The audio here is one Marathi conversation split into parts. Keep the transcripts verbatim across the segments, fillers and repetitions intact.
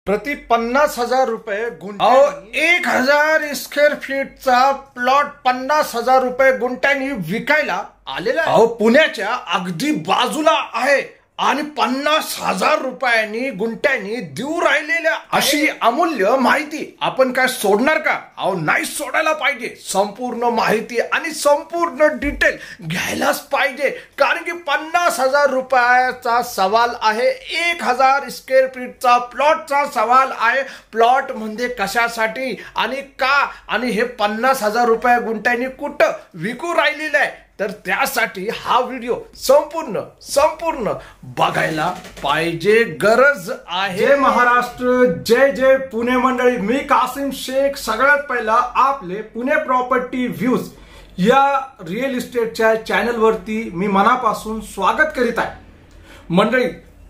प्रति पन्नास हजार रुपये गुंठ्यानी एक हजार स्क्वेअर फीटचा प्लॉट पन्नास हजार रुपये गुंठ्यानी विकायला आलेला आहे। अहो पुण्याच्या अगदी बाजूला आहे आणि पन्नास हजार रुपयांनी गुंठ्यानी देऊ राहिलेल्या अशी अमूल्य माहिती आपण काय सोडणार का? अहो नाही सोडायला पाहिजे। संपूर्ण माहिती आणि संपूर्ण डिटेल घ्यायलाच पाहिजे, कारण की पन्नास हजार रुपयाचा सवाल आहे, एक हजार स्क्वेअर फीटचा प्लॉटचा सवाल आहे। प्लॉट म्हणजे कशासाठी आणि का, आणि हे पन्नास हजार रुपया गुंठ्यानी कुठं विकू राहिलेलं आहे, तर त्यासाठी हा व्हिडिओ संपूर्ण संपूर्ण बघायला पाहिजे, गरज आहे। जय महाराष्ट्र, जय जय पुणे मंडळी, मी कासिम शेख। सगळ्यात पहिला आपले पुणे प्रॉपर्टी व्ह्यूज या रिअल इस्टेटच्या चॅनल वरती मी मनापासून स्वागत करीत आहे। मंडळी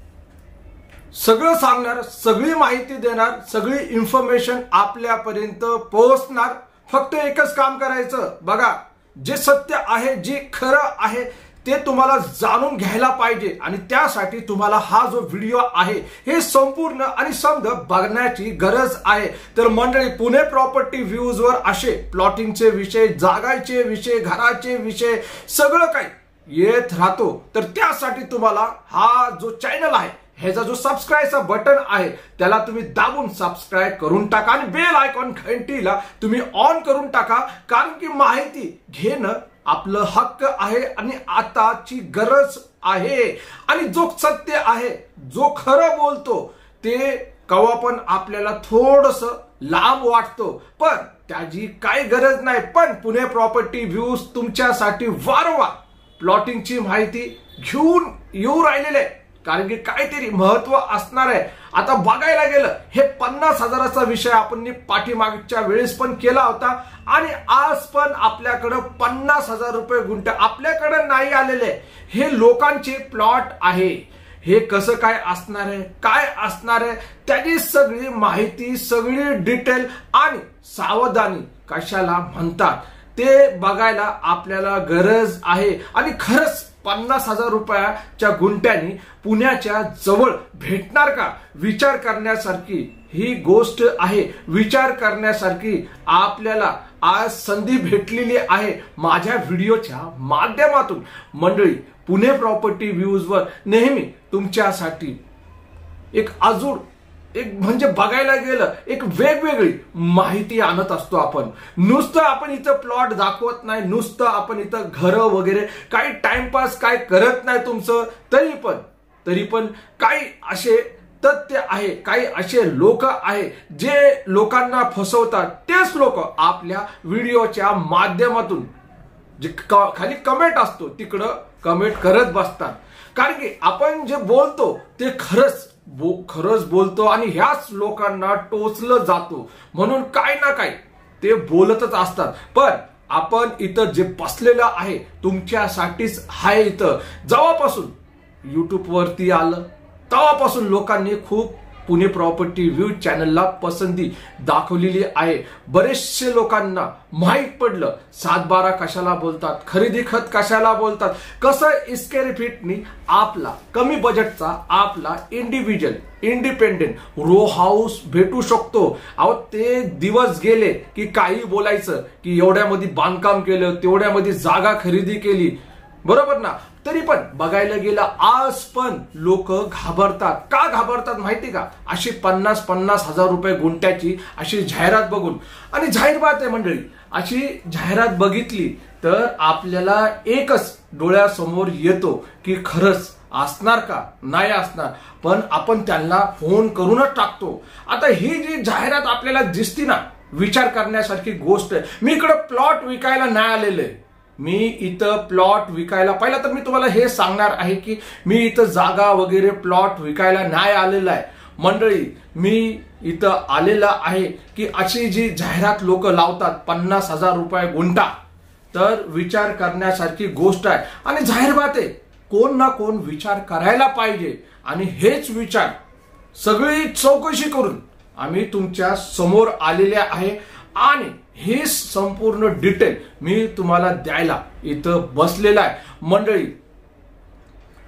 सगळं सांगणार, सगळी माहिती देणार, सगळी इन्फॉर्मेशन आपल्यापर्यंत पोहोचणार। फक्त एकच काम करायचं बघा, जे सत्य आहे, जे खरं आहे ते तुम्हाला जाणून घ्यायला पाहिजे, आणि त्यासाठी तुम्हाला हा जो व्हिडिओ आहे हे संपूर्ण आणि समज बघण्याची गरज आहे। तर मंडळी पुणे प्रॉपर्टी व्ह्यूज वर असे प्लॉटिंगचे विषय, जागाचे विषय, घराचे विषय सगळं काही येत राहतो। तर त्यासाठी तुम्हाला हा जो चॅनल आहे ह्याचा जो सबस्क्राईबचा बटन आहे त्याला तुम्ही दाबून सबस्क्राईब करून टाका आणि बेल आयकॉन घंटीला तुम्ही ऑन करून टाका, कारण की माहिती घेणं आपलं हक्क आहे आणि आताची गरज आहे। आणि जो सत्य आहे, जो खरं बोलतो ते कवा पण आपल्याला थोडस लांब वाटतो, पण त्याची काही गरज नाही। पण पुणे प्रॉपर्टी व्ह्यूज तुमच्यासाठी वारंवार प्लॉटिंगची माहिती घेऊन येऊ राहिलेले, कारण की काहीतरी महत्व असणार आहे। आता बघायला गेलं हे पन्नास हजाराचा विषय आपण पाठीमागच्या वेळेस पण केला होता, आणि आज पण आपल्याकडे पन्नास हजार रुपये गुंठा आपल्याकडे नाही आलेले, हे लोकांचे प्लॉट आहे। हे कसं काय असणार आहे, काय असणार आहे, त्याची सगळी माहिती, सगळी डिटेल आणि सावधानी कशाला म्हणतात ते बघायला आपल्याला गरज आहे। आणि खरंच पन्नास हजार रुपयाच्या गुंठ्यानी पुण्याच्या जवळ भेटणार का, विचार करण्यासारखी ही गोष्ट आहे। विचार करण्यासारखी आपल्याला आज संधी भेटलेली आहे माझ्या व्हिडिओच्या माध्यमातून। मंडळी पुणे प्रॉपर्टी व्ह्यूज वर नेहमी तुमच्यासाठी एक अजून एक म्हणजे बघायला गेलं एक वेगवेगळी माहिती आणत असतो आपण। नुसतं आपण इथं प्लॉट दाखवत नाही, नुसतं आपण इथं घर वगैरे काही टाइमपास काय करत नाही तुमचं, तरी पण तरी पण काही असे तथ्य आहे, काही असे लोक आहे जे लोकांना फसवतात। तेच लोक आपल्या व्हिडिओच्या माध्यमातून जे खाली कमेंट असतो तिकडं कमेंट करत बसतात, कारण की आपण जे बोलतो ते खरंच बो खरंच बोलतो आणि ह्याच लोकांना टोचलं जातो, म्हणून काय ना काय ते बोलतच असतात। पण आपण इथं जे बसलेलं आहे तुमच्यासाठीच आहे। इथं जेव्हापासून युट्यूब वरती आलं तेव्हापासून लोकांनी खूप पुणे प्रॉपर्टी व्ह्यू चॅनलला पसंती दाखवलेली आहे। बरेचसे लोकांना माहित पडलं सातबारा कशाला बोलतात, खरेदी खत कशाला बोलतात, कसं स्क्वेअर फीटनी आपला कमी बजेटचा आपला इंडिव्हिज्युअल इंडिपेंडेंट रो हाऊस भेटू शकतो। अहो ते दिवस गेले की काही बोलायचं की एवढ्यामध्ये बांधकाम केलं, तेवढ्यामध्ये जागा खरेदी केली, बरोबर ना। तरी पण बघायला गेलं आज पण लोक घाबरतात। का घाबरतात माहिती का? अशी पन्नास पन्नास हजार रुपये गुंठ्याची अशी जाहिरात बघून। आणि जाहीर बात आहे मंडळी, अशी जाहिरात बघितली तर आपल्याला एकच डोळ्यासमोर येतो की खरंच असणार का, नाही असणार, पण आपण त्यांना फोन करूनच टाकतो। आता ही जी जाहिरात आपल्याला दिसती ना, विचार करण्यासारखी गोष्ट आहे। मी इकडे प्लॉट विकायला नाही आलेले, मी इथं प्लॉट विकायला, पहिला तर मी तुम्हाला हे सांगणार आहे की मी इथं जागा वगैरे प्लॉट विकायला नाही आलेला आहे। मंडळी मी इथं आलेला आहे की अशी जी जाहिरात लोक लावतात पन्नास हजार रुपये गुंठा, तर विचार करण्यासारखी गोष्ट आहे। आणि जाहीर बात आहे, कोण ना कोण विचार करायला पाहिजे, आणि हेच विचार सगळी चौकशी करून आम्ही तुमच्या समोर आलेले आहे, आणि हे संपूर्ण डिटेल मी तुम्हाला द्यायला इथं बसलेला आहे। मंडळी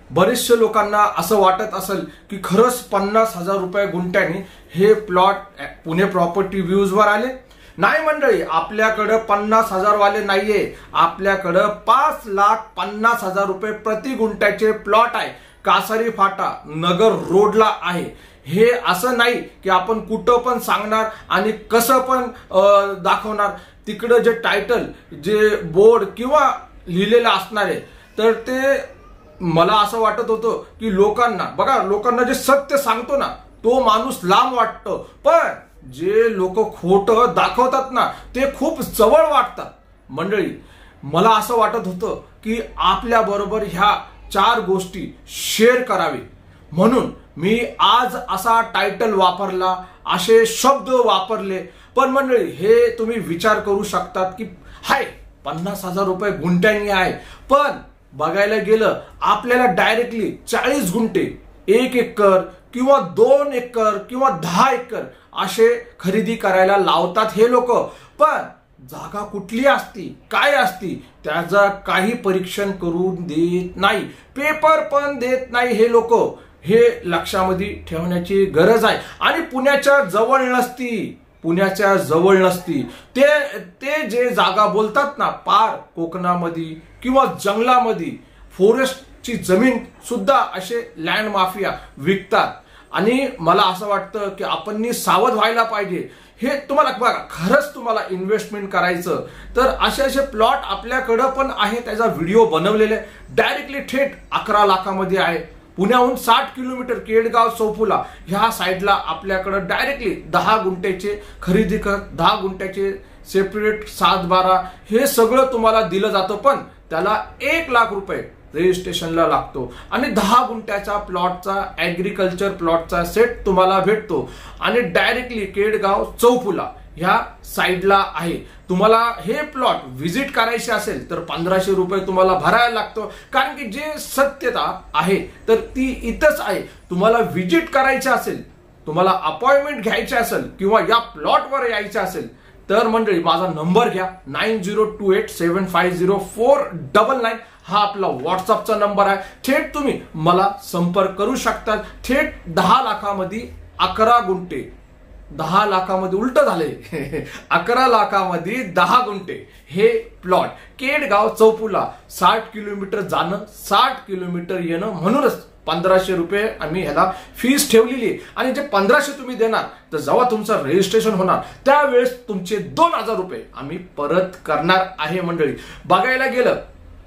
बरेचशे लोकांना असं वाटत असेल की खरंच पन्नास हजार रुपये गुंठ्याने हे प्लॉट पुणे प्रॉपर्टी व्ह्यूज वर आले. नाही मंडळी, आपल्याकडं पन्नास हजार वाले नाहीये, आपल्याकडं पाच लाख पन्नास हजार रुपये प्रति गुंठ्याचे प्लॉट आहे. कासारी फाटा नगर रोडला आहे. हे असं नाही की आपण कुठं पण सांगणार आणि कसं पण दाखवणार. तिकडं जे टायटल, जे बोर्ड किंवा लिहिलेलं असणार आहे, तर ते मला असं वाटत होतं की लोकांना, बघा, लोकांना जे सत्य सांगतो ना तो माणूस लांब वाटतो, पण जे लोक खोटं दाखवतात ना ते खूप जवळ वाटतात. मंडळी, मला असं वाटत होतं की आपल्या बरोबर ह्या चार गोष्टी शेअर करावी, म्हणून मी आज असा टायटल वापरला, असे शब्द वापरले. पण मंडळी, हे तुम्ही विचार करू शकतात की हाय पन्नास हजार रुपये गुंठ्यांनी आहे, पण बघायला गेलं आपल्याला डायरेक्टली चाळीस गुंठे, एक एकर किंवा दोन एकर किंवा दहा एकर असे खरेदी करायला लावतात हे लोक. पण जागा कुठली असती, काय असती, त्याचं काही परीक्षण करून देत नाही, पेपर पण देत नाही हे लोक. हे लक्षामध्ये ठेवण्याची गरज आहे. आणि पुण्याच्या जवळ नसती, पुण्याच्या जवळ नसती ते ते जे जागा बोलतात ना, पार कोकणामध्ये किंवा जंगलामध्ये फॉरेस्टची जमीन सुद्धा असे लँड माफिया विकतात. आणि मला असं वाटतं की आपण सावध व्हायला पाहिजे. हे तुम्हाला बघा, खरंच तुम्हाला इन्व्हेस्टमेंट करायचं तर असे असे प्लॉट आपल्याकडं पण आहे. त्याचा व्हिडिओ बनवलेले डायरेक्टली थेट अकरा लाखामध्ये आहे. पुण्याहून साठ किलोमीटर केडगाव चौफुला ह्या साईडला आपल्याकडे डायरेक्टली दहा गुंठ्याचे खरेदी कर, दहा गुंठ्याचे सेपरेट सात बारा हे सगळं तुम्हाला दिलं जातं. पण त्याला एक लाख रुपये रजिस्ट्रेशनला लागतो आणि दहा गुंठ्याचा प्लॉटचा ऍग्रिकल्चर प्लॉटचा सेट तुम्हाला भेटतो. आणि डायरेक्टली केडगाव चौफुला ह्या साईडला आहे. तुम्हाला हे प्लॉट व्हिजिट करायचे असेल तर पंधराशे रुपये तुम्हाला भरायला लागतो, कारण की जे सत्यता आहे तर ती इथंच आहे. तुम्हाला व्हिजिट करायचे असेल, तुम्हाला अपॉइंटमेंट घ्यायची असेल किंवा या प्लॉटवर यायचं असेल तर मंडळी माझा नंबर घ्या, nine zero two eight seven five zero four double nine. हा आपला व्हॉट्सअपचा नंबर आहे. थेट तुम्ही मला संपर्क करू शकता. थेट दहा लाखामध्ये अकरा गुंठे, दहा लाखामध्ये उलट झाले, अकरा लाखामध्ये दहा गुंठे हे प्लॉट केडगाव चौफुला, साठ किलोमीटर जाणं, साठ किलोमीटर येणं, म्हणूनच पंधराशे रुपये आम्ही ह्याला फीस ठेवलेली आहे. आणि जे पंधराशे तुम्ही देणार तर जेव्हा तुमचं रजिस्ट्रेशन होणार त्यावेळेस तुमचे दोन हजार रुपये आम्ही परत करणार आहे. मंडळी, बघायला गेलं,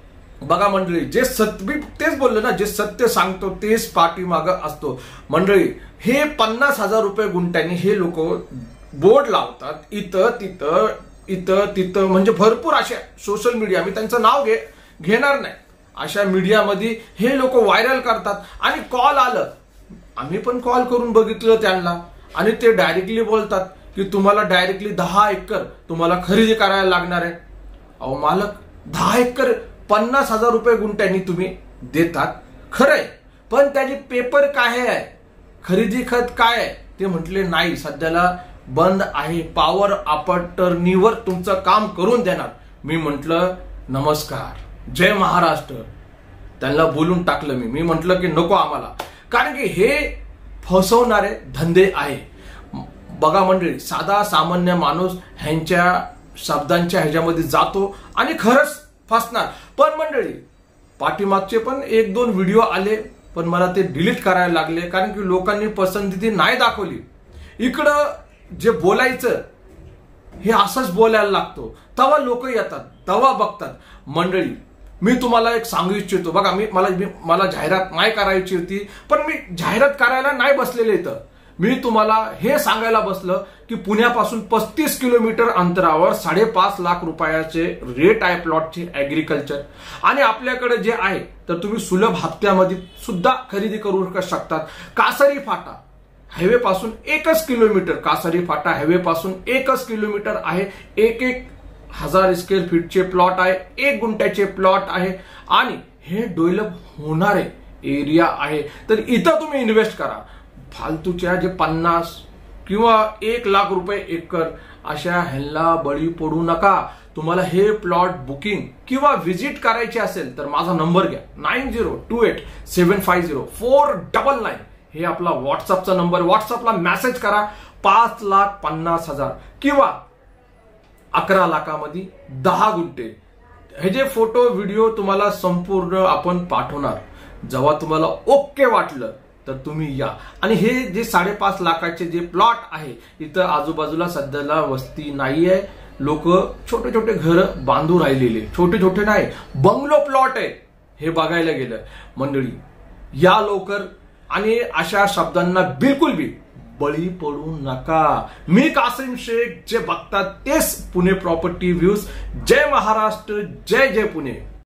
बघा मंडळी, जे सत्य, मी तेच बोललो ना, जे सत्य सांगतो तेच पाठीमागं असतो. मंडळी, हे पन्नास हजार रुपये गुंठ्यांनी हे लोक बोर्ड लावतात इथं तिथं इथं तिथं, म्हणजे भरपूर अशा सोशल मीडिया, मी त्यांचं नाव घे घेणार नाही, अशा मीडियामध्ये हे लोक व्हायरल करतात. आणि कॉल आलं, आम्ही पण कॉल करून बघितलं त्यांना, आणि ते डायरेक्टली बोलतात की तुम्हाला डायरेक्टली दहा एकर तुम्हाला खरेदी करायला लागणार आहे. अहो मालक, दहा एकर पन्नास हजार रुपये गुंठ्यांनी तुम्ही देतात खरंय, पण त्याची पेपर काय आहे, खरेदी खत काय आहे, ते म्हटले नाही, सध्याला बंद आहे, पॉवर अटर्नीवर तुमचं काम करून देणार. मी म्हटलं नमस्कार, जय महाराष्ट्र. त्यांना बोलून टाकलं मी मी म्हटलं की नको आम्हाला, कारण की हे फसवणारे धंदे आहे. बघा मंडळी, साधा सामान्य माणूस ह्यांच्या शब्दांच्या ह्याच्यामध्ये जातो आणि खरंच फसणार. पण मंडळी, पाठीमागचे पण एक दोन व्हिडिओ आले, पण मला ते डिलीट करायला लागले, कारण की लोकांनी पसंती नाही दाखवली. इकडं जे बोलायचं हे असंच बोलायला लागतो, तेव्हा लोक येतात, तेव्हा बघतात. मंडळी, मी तुम्हाला एक सांगू इच्छितो, बघा, मी मला मला जाहिरात नाही करायची होती, पण मी जाहिरात करायला नाही बसलेले इथं. मी तुम्हाला हे सांगायला बसलं की पुण्यापासून पस्तीस किलोमीटर अंतरावर साडेपाच लाख रुपयाचे रेट आहे प्लॉटची ऍग्रिकल्चर. आणि आपल्याकडे जे आहे तर तुम्ही सुलभ हप्त्यामध्ये सुद्धा खरेदी करू शकतात. कासारी फाटा हायवे पासून एकच किलोमीटर, कासारी फाटा हायवे पासून एकच किलोमीटर आहे. एक एक हजार स्क्वेअर फीटचे प्लॉट आहे, एक गुंठ्याचे प्लॉट आहे, आणि हे डेव्हलप होणारे एरिया आहे. तर इथं तुम्ही इन्व्हेस्ट करा. फालतूच्या जे पन्नास किंवा एक लाख रुपये एकर अशा ह्यांना बळी पडू नका. तुम्हाला हे प्लॉट बुकिंग किंवा व्हिजिट करायचे असेल तर माझा नंबर घ्या, nine zero two eight seven five zero four double nine. हे आपला व्हॉट्सअपचा नंबर. व्हॉट्सअपला मेसेज करा. पाच लाख पन्नास हजार किंवा अकरा लाखामध्ये दहा गुंठे हे जे फोटो व्हिडिओ तुम्हाला संपूर्ण आपण पाठवणार. जेव्हा तुम्हाला ओके वाटलं तर तुम्ही या. आणि हे जे साडेपाच लाखाचे जे प्लॉट आहे, इथं आजूबाजूला सध्याला वस्ती नाहीये. लोक छोटे छोटे घर बांधू राहिलेले, छोटे छोटे नाही बंगलो प्लॉट आहे हे बघायला गेलं. मंडळी या लवकर आणि अशा शब्दांना बिलकुल बी बळी पडू नका. मी कासिम शेख, जे बघतात तेच पुणे प्रॉपर्टी व्ह्यूज. जय महाराष्ट्र, जय जय पुणे.